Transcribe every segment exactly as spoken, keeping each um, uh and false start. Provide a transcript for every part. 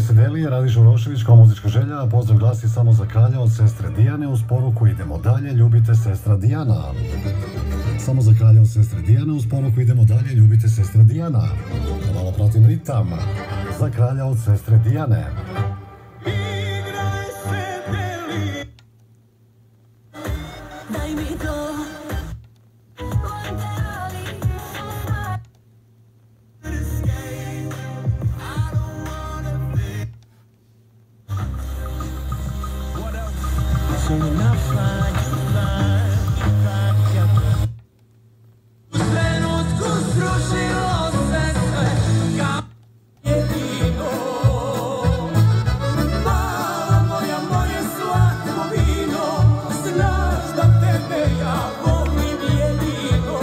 Veselije, Radi Žurošević kao muzička želja, a pozdrav glasi samo za kralja od sestre Dijane uz poruku idemo dalje, ljubite sestra Dijana. Samo za kralja od sestre Dijane uz poruku idemo dalje, ljubite sestra Dijana. Da malo pratim ritam. Za kralja od sestre Dijane. So when I find you fly, fly, yeah. U trenutku srušilo se sve, kao jedino. Mala moja, moje slatko vino, znaš da tebe ja volim jedino.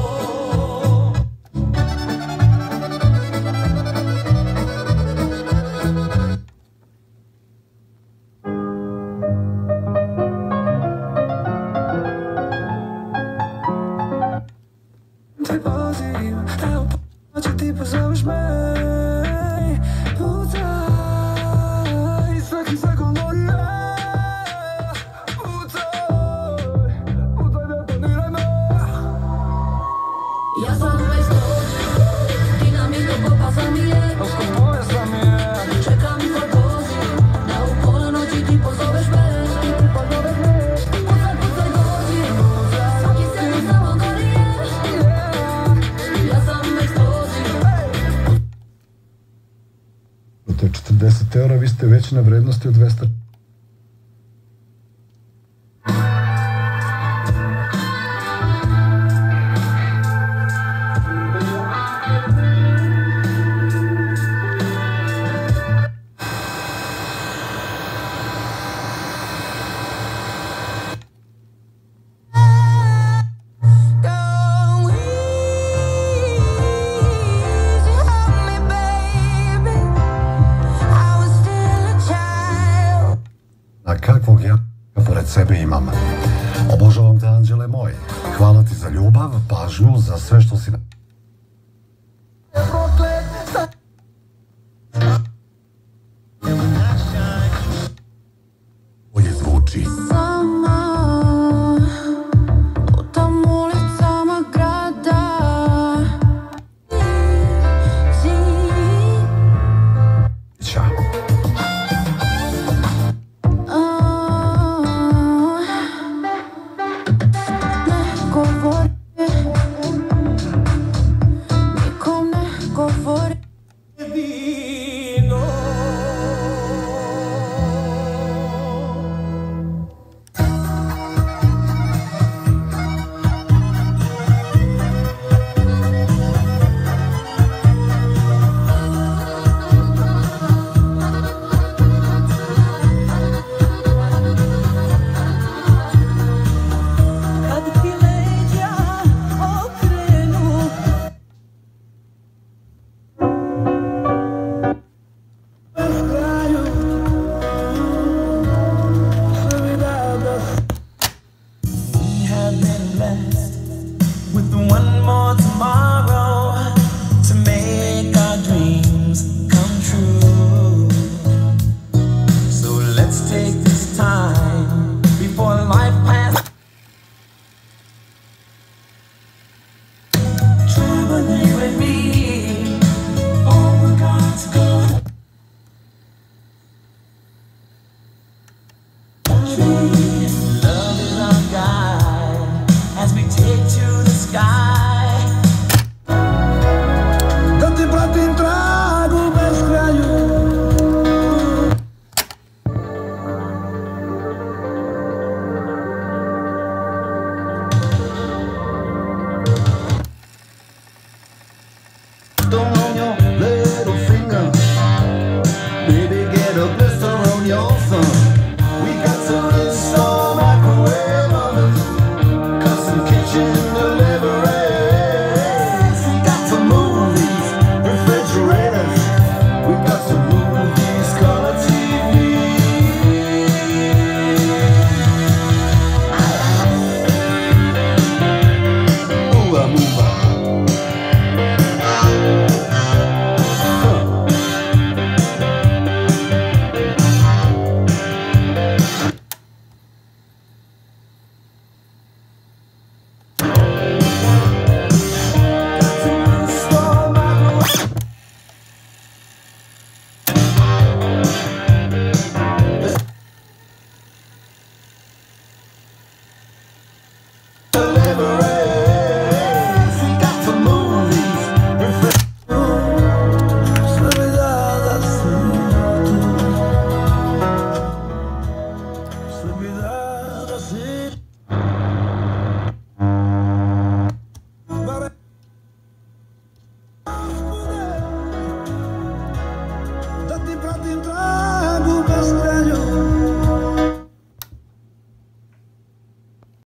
Te poziv, evo poći ti pozoveš me. Putaj, svaki sekund moram. Putaj, putaj detoniraj me. Ja sam već dođe, dinamito popa sam je. Osko moje sam je. Čekam tvoj poziv, da u pola noći ti pozoveš me. Ti pozoveš me. Pucaj, pucaj dođi, svaki sekund samo gori je. Ja sam već dođi. To je četrdeset eura, vi ste već na vrednosti od dvesta. A kakvog ja pored sebe imam. Obožavam te, anđele moj. Hvala ti za ljubav, pažnju, za sve što si... Proklet,